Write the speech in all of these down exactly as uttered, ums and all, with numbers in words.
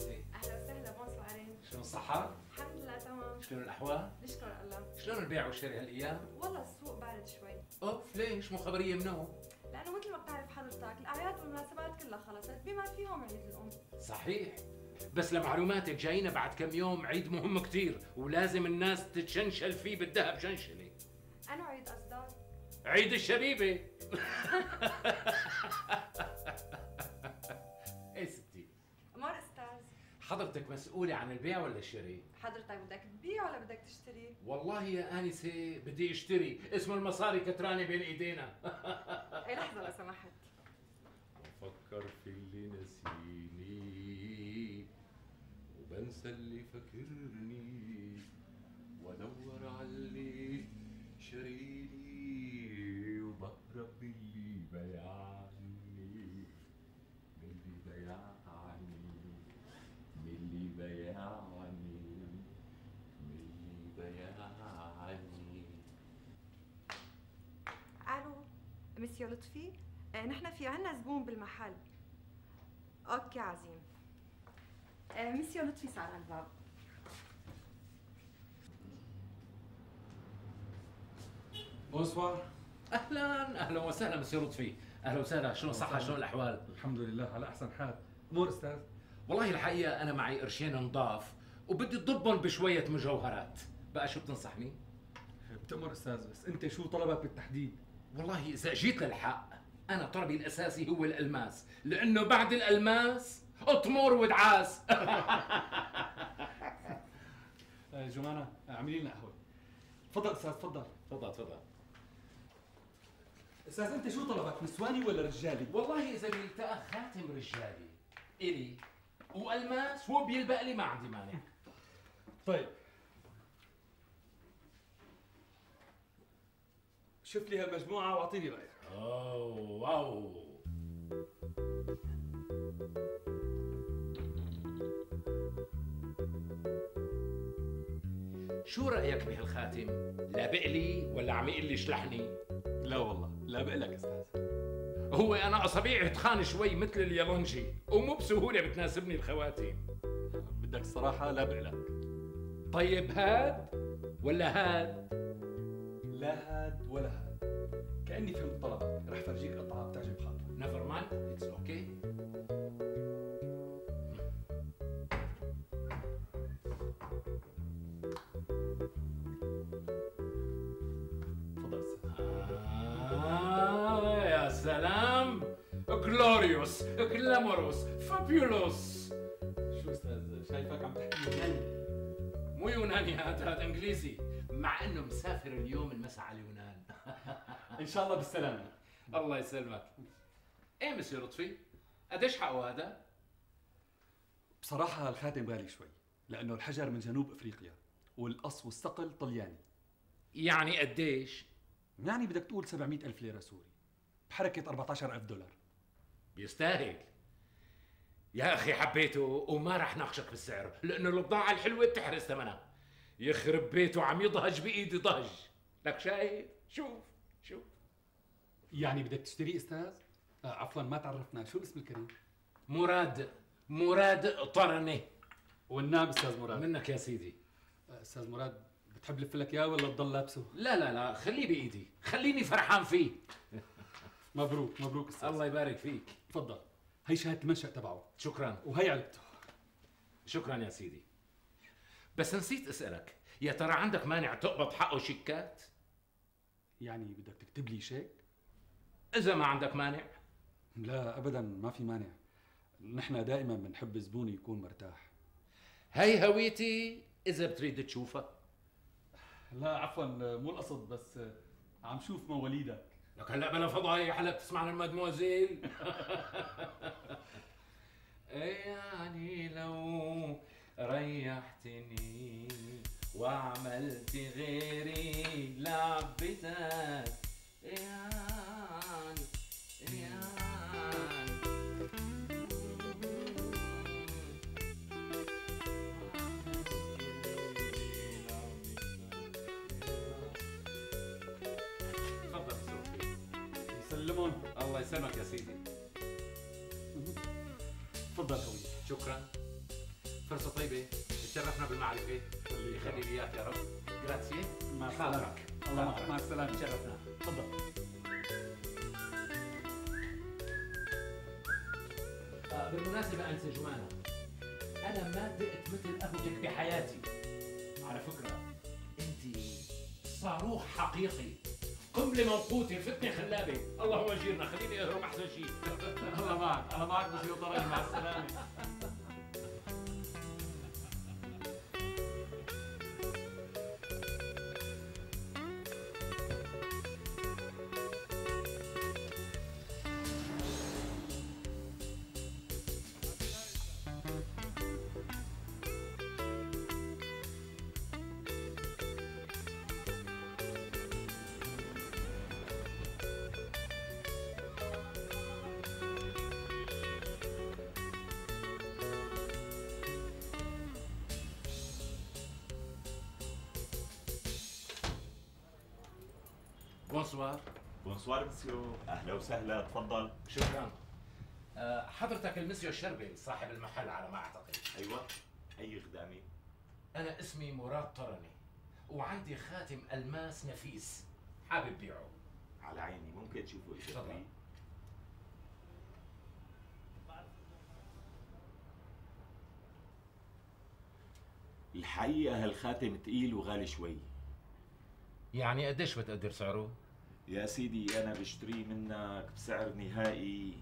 انسه. اهلا وسهلا بونسوارين. شلون الصحة؟ الحمد لله تمام. شلون الأحوال؟ نشكر الله. شلون البيع والشراء هالأيام؟ والله السوق بارد شوي. اوف ليش؟ مو خبرية منو؟ لأنه مثل ما بتعرف حضرتك الأعياد والمناسبات كلها خلصت بما فيهم عيد الأم. صحيح، بس لمعلوماتك جاينا بعد كم يوم عيد مهم كتير ولازم الناس تتشنشل فيه بالذهب شنشلة. أنا عيد قصدك؟ عيد الشبيبة. ايه ستي؟ أمر أستاذ. حضرتك مسؤولة عن البيع ولا الشراء؟ حضرتك بدك تبيع ولا بدك تشتري؟ والله يا آنسة بدي اشتري، اسم المصاري كترانة بين ايدينا. اي لحظة لو سمحت. بفكر في اللي نسيني وبنسى اللي فكرني وادور على اللي شريني وبهرب من اللي بيعني من اللي بيعني من اللي بيعني من اللي بيعني. ألو مسيو لطفي؟ آه نحن في عنا زبون بالمحل. اوكي عظيم. آه مسيو لطفي صار على الباب. بونسوار. اهلا اهلا وسهلا مسيو لطفي، اهلا وسهلا. شلون الصحة؟ شلون الأحوال؟ الحمد لله على احسن حال. امور استاذ؟ والله الحقيقة أنا معي قرشين نضاف وبدي تضبهم بشوية مجوهرات، بقى شو بتنصحني؟ بتأمر استاذ، بس انت شو طلبك بالتحديد؟ والله إذا جيت للحق أنا طلبي الأساسي هو الألماس، لأنه بعد الألماس اطمر ودعاس. جمانة اعملي لنا قهوة. تفضل استاذ تفضل. تفضل تفضل. استاذ انت شو طلبك، نسواني ولا رجالي؟ والله إذا بيلتقى خاتم رجالي إلي وألماس هو بيلبق لي ما عندي مانع. طيب شوف لي هالمجموعة واعطيني رأيك. أوه واو. شو رأيك بهالخاتم؟ لابق لي ولا عم يقول لي اشلحني؟ لا والله لا بقلك استاذ. هو أنا أصابيعي تخان شوي مثل اليالنجي ومو بسهولة بتناسبني الخواتيم. بدك الصراحة لا بقلك. طيب هاد ولا هاد؟ لا هاد ولا هاد. كأني فهمت طلبك، رح فرجيك قطعة بتعجب خاطرك. نيفر مايند اتس اوكي. تفضل استاذ. آه يا سلام، جلوريوس جلاموروس فابيولوس. شو استاذ شايفك عم تحكي يوناني؟ مو يوناني، هذا هذا انجليزي، مع انه مسافر اليوم المساء على اليونان. ان شاء الله بالسلامة. الله يسلمك. ايه مسيو لطفي؟ قديش حقه هذا؟ بصراحة الخاتم غالي شوي، لأنه الحجر من جنوب أفريقيا والقص والصقل طلياني. يعني قديش؟ يعني بدك تقول سبعمئة ألف ليرة سوري، بحركة أربعة عشر ألف دولار. بيستاهل. يا أخي حبيته وما رح ناقشك بالسعر، لأنه البضاعة الحلوة بتحرز ثمنها. يخرب بيته عم يضهج بإيدي ضهج. لك شايف؟ شوف شوف. يعني بدك تشتري أستاذ؟ آه عفوا ما تعرفنا، شو الاسم الكريم؟ مراد مراد طرني. والنعم أستاذ مراد. منك يا سيدي. آه أستاذ مراد بتحب لف لك إياه ولا تضل لابسه؟ لا لا لا خليه بإيدي، خليني فرحان فيه. مبروك مبروك أستاذ. الله يبارك فيك. تفضل، هي شهادة المنشأ تبعه. شكرا. وهي علبته. شكرا يا سيدي. بس نسيت أسألك، يا ترى عندك مانع تقبض حقه شيكات؟ يعني بدك تكتب لي شيك؟ إذا ما عندك مانع. لا أبدا ما في مانع، نحن دائما بنحب الزبون يكون مرتاح. هي هويتي إذا بتريد تشوفها. لا عفوا مو القصد، بس عم شوف مواليدك. لك هلا بلا فضايح، هلا بتسمعنا المدموزيل. يعني لو ريحتني وعملت غيري لعبتك يعني يعني تفضل سوفي. يسلمون. الله يسلمك يا سيدي. تفضل هوي. شكرا. فرصة طيبة، تشرفنا بالمعرفة، يخلي لي اياك يا رب. جراتسي. مع السلامة. الله معك. مع السلامة. تشرفنا. تفضل. آه بالمناسبة أنسة جمانة، أنا ما دقت مثل قهوتك بحياتي. على فكرة أنت صاروخ حقيقي، قنبلة موقوتة، فتنة خلابة. اللهم اجيرنا، خليني أهرب أحسن شيء. الله معك. الله معك مسيو طرني. مع السلامة. بونسوار. بونسوار مسيو، اهلا وسهلا، تفضل. شكرا. أه حضرتك المسيو الشربي صاحب المحل على ما اعتقد. ايوه، اي خدامه؟ انا اسمي مراد طرني وعندي خاتم الماس نفيس حابب بيعه. على عيني، ممكن تشوفوا ايش تفضل. فيه؟ الحقيقه هالخاتم تقيل وغالي شوي. يعني قديش بتقدر سعره؟ يا سيدي انا بشتريه منك بسعر نهائي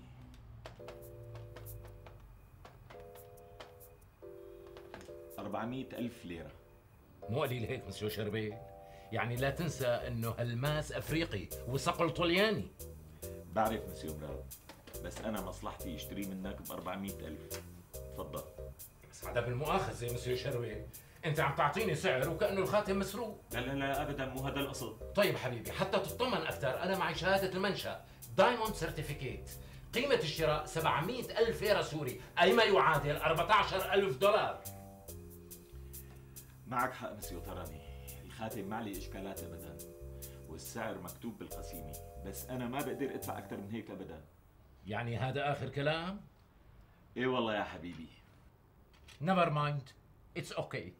أربعمئة ألف ليرة. مو قليل هيك مسيو شربيل، يعني لا تنسى انه هالماس افريقي وصقل طلياني. بعرف مسيو مراد، بس انا مصلحتي اشتريه منك ب أربعمئة ألف. تفضل. بس هذا بالمؤاخذة يا مسيو شربيل، انت عم تعطيني سعر وكأنه الخاتم مسروق. لا لا لا ابدا، مو هذا القصد. طيب حبيبي، حتى تطمن اكثر، انا معي شهادة المنشأ دايموند سيرتيفيكيت، قيمة الشراء سبعمئة ألف ليرة سوري، أي ما يعادل أربعة عشر ألف دولار. معك حق مسيو طرني، الخاتم ما عليه اشكالات ابدا، والسعر مكتوب بالقسيمه، بس انا ما بقدر ادفع اكثر من هيك ابدا. يعني هذا آخر كلام؟ ايه والله يا حبيبي. نيفر مايند، اتس اوكي.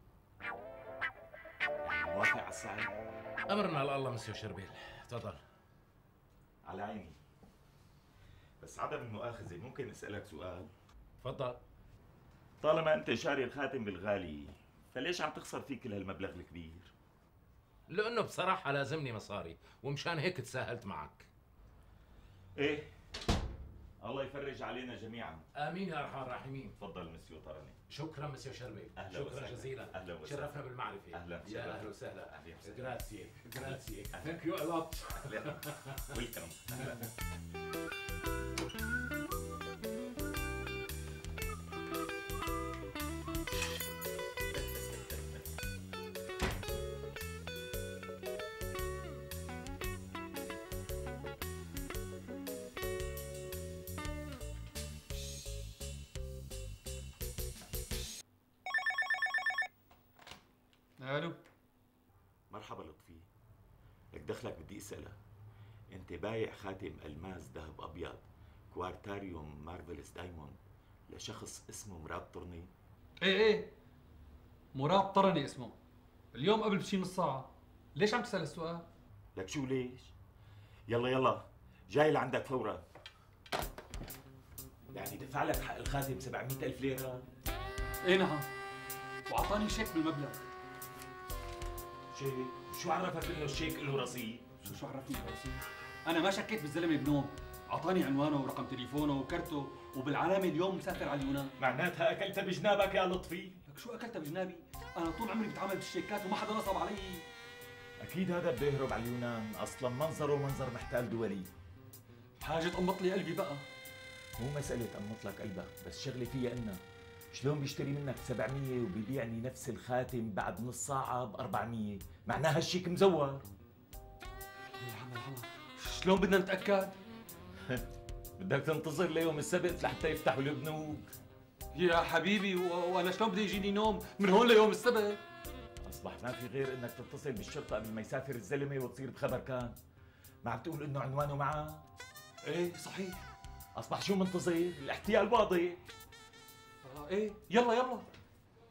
موافق على السعر؟ أمرنا لله مسيو شربيل، تفضل. على عيني، بس عدم المؤاخذه ممكن اسالك سؤال؟ تفضل. طالما انت شاري الخاتم بالغالي، فليش عم تخسر فيه كل هالمبلغ الكبير؟ لأنه بصراحة لازمني مصاري، ومشان هيك تساهلت معك. ايه، الله يفرج علينا جميعا. آمين يا أرحم الراحمين. تفضل مسيو طرني. شكرا مسيو شربيل. أهلا شكرا وسهلا. جزيلا. أهلا وسهلا. شرفنا بالمعرفة. أهلا يا أهلا وسهلا. أهلا وسهلا. جراتسي جراتسي. ثانك يو ا لوت. ويلكم. الو. مرحبا لطفي، لك دخلك بدي اسالك، انت بايع خاتم الماس ذهب ابيض كوارتاريوم مارفلس دايموند لشخص اسمه مراد طرني؟ ايه ايه، مراد طرني اسمه، اليوم قبل بشي نص ساعة. ليش عم تسأل السؤال؟ لك شو ليش؟ يلا يلا جاي لعندك فورا. يعني دفع لك حق الخاتم سبعمئة ألف ليرة؟ ايه نعم، وعطاني شيك بالمبلغ. شيك؟ شو عرفك انه الشيك له رصيد؟ شو شو عرفني براسي؟ انا ما شكيت بالزلمه بنوم، اعطاني عنوانه ورقم تليفونه وكرته، وبالعلامه اليوم مسافر على اليونان. معناتها اكلت بجنابك يا لطفي؟ لك شو اكلتها بجنابي؟ انا طول عمري بتعامل بالشيكات وما حدا نصب علي. اكيد هذا بده يهرب على اليونان، اصلا منظره منظر محتال دولي. حاجه تقمط لي قلبي بقى. مو مسألة أمط لك قلبك، بس شغلة فيها إنه شلون بيشتري منك سبعمية وبيبيعني نفس الخاتم بعد نص ساعة ب أربعمية؟ معناها الشيك مزور. الحمد الحمد، شلون بدنا نتأكد؟ بدك تنتظر ليوم السبت لحتى يفتحوا البنوك. يا حبيبي، و- وانا شلون بده يجيني نوم من هون ليوم السبت؟ أصبح ما في غير إنك تتصل بالشرطة قبل ما يسافر الزلمة وتصير بخبر كان. ما عم تقول إنه عنوانه معه؟ ايه صحيح. أصبح شو منتظر؟ الاحتيال واضح. آه ايه، يلا يلا.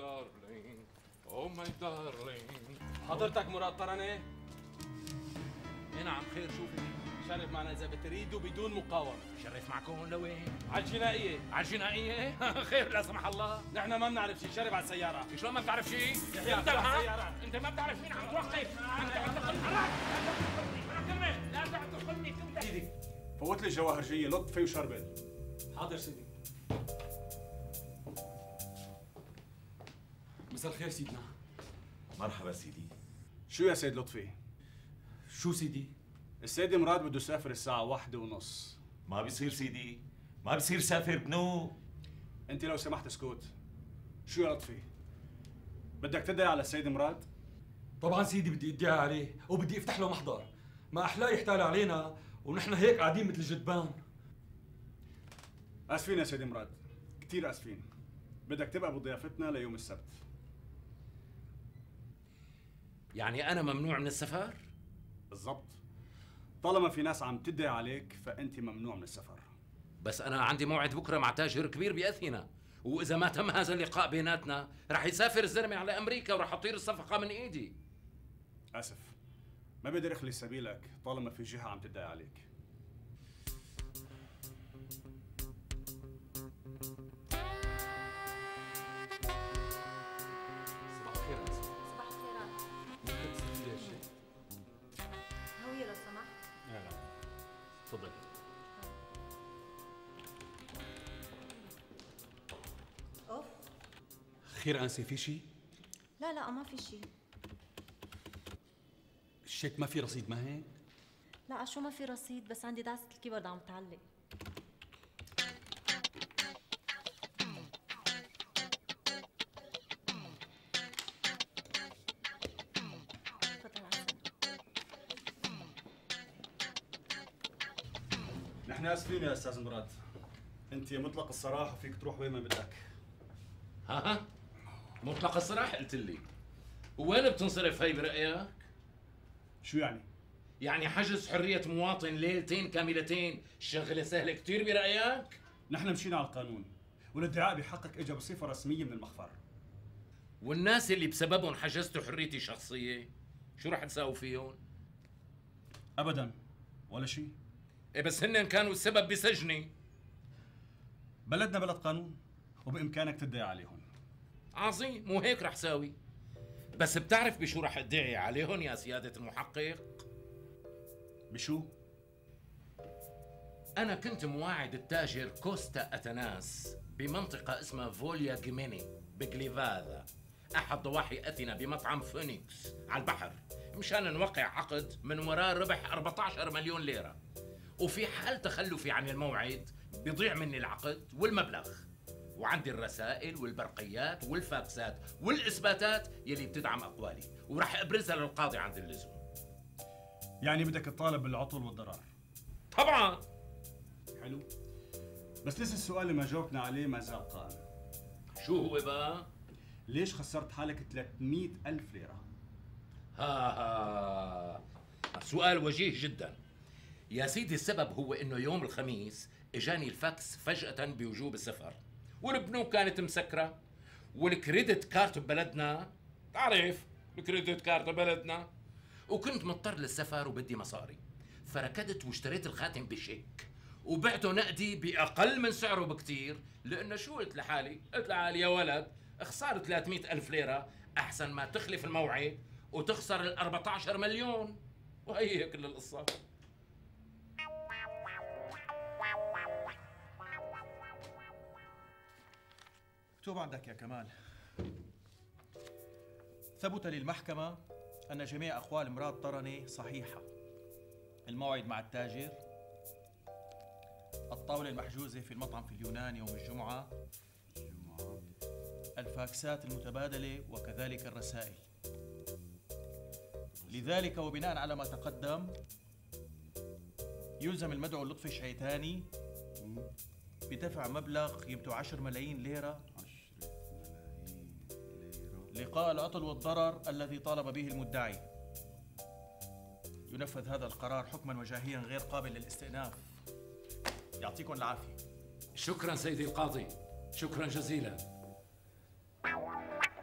دارلينج او ماي دارلينج. حضرتك مراد طرنه؟ اي نعم خير، شوفي. شرف معنا اذا بتريدوا بدون مقاومه. شرف معكم لوين؟ على الجنائيه. على الجنائية؟ خير لا سمح الله. نحن ما بنعرف شيء، شرف على السياره. شلون ما بتعرف شيء؟ يحيى انت على ها؟ السيارة. انت ما بتعرف مين عم توقف. انت عم تدخل حراك. لا تدخلني انت. سيدي فوت لي الجواهرجيه لطفي وشربل. حاضر سيدي. مساء الخير سيدنا. مرحبا سيدي. شو يا سيد لطفي؟ شو سيدي؟ السيد مراد بده يسافر الساعة واحدة ونص. ما بيصير سيدي، ما بيصير سافر بنو. انت لو سمحت اسكت. شو يا لطفي؟ بدك تدعي على السيد مراد؟ طبعا سيدي بدي ادعي عليه وبدي افتح له محضر، ما احلاه يحتال علينا ونحن هيك قاعدين مثل الجدبان. اسفين يا سيد مراد، كثير اسفين. بدك تبقى بضيافتنا ليوم السبت. يعني انا ممنوع من السفر؟ بالضبط. طالما في ناس عم تدعي عليك فانت ممنوع من السفر. بس انا عندي موعد بكره مع تاجر كبير باثينا، واذا ما تم هذا اللقاء بيناتنا رح يسافر الزلمه على امريكا ورح تطير الصفقه من ايدي. اسف، ما بقدر اخلي سبيلك طالما في جهه عم تدعي عليك. صباح الخير أنسة. صباح الخيرات. ممكن تصير لي هالشيء؟ هوية لو سمحت. لا لا تفضل. اوف. خير أنسة، في شيء؟ لا لا ما في شيء. الشيك ما في رصيد ما هيك؟ لا شو ما في رصيد، بس عندي دعسة الكيبورد عم تعلق. تفضل عسل. نحن اسفين يا استاذ مراد، انت مطلق الصراحه وفيك تروح وين ما بدك. ها ها مطلق الصراحه قلت لي، وين بتنصرف هي برايك؟ شو يعني؟ يعني حجز حريه مواطن ليلتين كاملتين شغله سهله كثير برايك؟ نحن مشينا على القانون، والادعاء بحقك اجى بصفه رسميه من المخفر. والناس اللي بسببهم حجزتوا حريتي الشخصيه شو رح تساووا فيهم؟ ابدا ولا شيء. إيه بس هن كانوا السبب بسجني. بلدنا بلد قانون وبامكانك تدعي عليهم. عظيم، مو هيك رح ساوي. بس بتعرف بشو رح ادعي عليهم يا سياده المحقق؟ بشو؟ أنا كنت مواعد التاجر كوستا أتناس بمنطقة اسمها فوليا جيميني بجليفاذا، أحد ضواحي أثينا، بمطعم فينيكس على البحر، مشان نوقع عقد من وراء ربح أربعة عشر مليون ليرة. وفي حال تخلفي عن الموعد بيضيع مني العقد والمبلغ، وعندي الرسائل والبرقيات والفاكسات والإثباتات يلي بتدعم أقوالي، ورح أبرزها للقاضي عند اللزوم. يعني بدك تطالب بالعطل والضرر. طبعاً. حلو، بس لسه السؤال اللي ما جاوبنا عليه ما زال قائم. شو هو بقى؟ ليش خسرت حالك ثلاثمئة ألف ليرة؟ ها ها سؤال وجيه جدا يا سيدي. السبب هو انه يوم الخميس اجاني الفاكس فجأة بوجوب السفر، والبنوك كانت مسكرة، والكريدت كارت ببلدنا تعرف الكريدت كارت ببلدنا، وكنت مضطر للسفر وبدي مصاري، فركضت واشتريت الخاتم بشيك وبعته نقدي بأقل من سعره بكتير، لأنه شو قلت لحالي؟ قلت لحالي يا ولد اخسار ثلاثمئة ألف ليرة أحسن ما تخلف الموعد وتخسر ال أربعة عشر مليون، وهي كل القصة. مكتوب عندك يا كمال. ثبت للمحكمة أن جميع أقوال مراد طرني صحيحة. الموعد مع التاجر، الطاولة المحجوزة في المطعم في اليونان يوم الجمعة، الفاكسات المتبادلة وكذلك الرسائل. لذلك وبناء على ما تقدم يلزم المدعو لطفي شعيتاني بدفع مبلغ قيمته عشر ملايين ليرة لقاء العطل والضرر الذي طالب به المدعي. ينفذ هذا القرار حكما وجاهيا غير قابل للاستئناف. يعطيكم العافية. شكرا سيدي القاضي، شكرا جزيلا.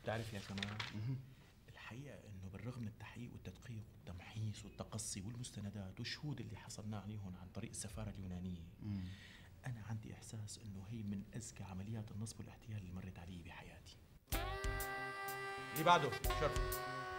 بتعرف يا كمان الحقيقة إنه بالرغم من التحقيق والتدقيق والتمحيص والتقصي والمستندات والشهود اللي حصلنا عليهم عن طريق السفارة اليونانية، مم. أنا عندي إحساس إنه هي من أذكى عمليات النصب والاحتيال اللي مرت علي بحياتي. اللي بعده شرف.